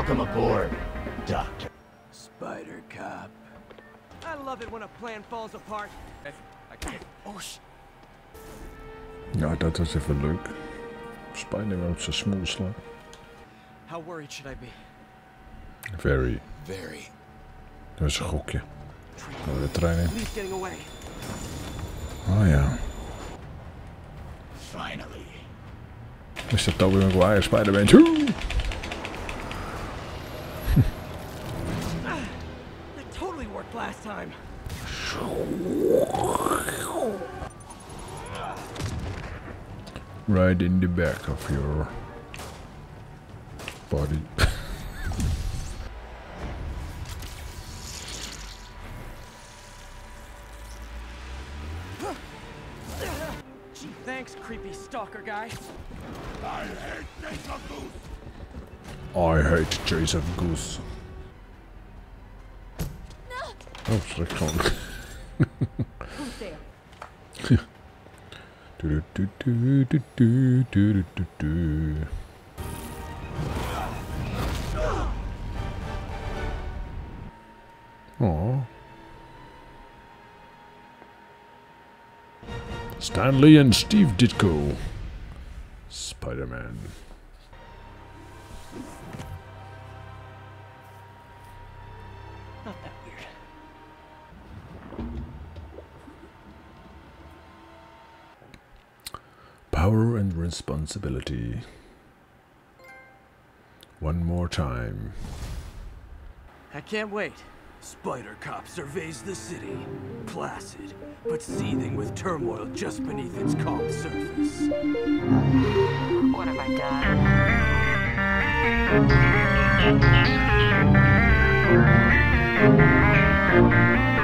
Welcome aboard, Doctor. Spider Cop. I love it when a plan falls apart. I can't. Oh sh. Ja, dat was even leuk. Spider-Man op zijn smoel slaan. How worried should I be? Very. Very. Dat is een gokje. Gaan we de trein in. Lee's getting away. Oh ja. Finally. Mr. Tobey Maguire, Spider-Man 2. That totally worked last time. Right in the back of your body. Gee, thanks, creepy stalker guy. I hate Jason Goose. I hate Jason Goose. Oh, sorry, gewoon. Who's there? Do do do do do do do do. Aww. Stan Lee and Steve Ditko. Spider-Man. Not that weird. Power and responsibility. One more time. I can't wait. Spider Cop surveys the city, placid, but seething with turmoil just beneath its calm surface. What have I done?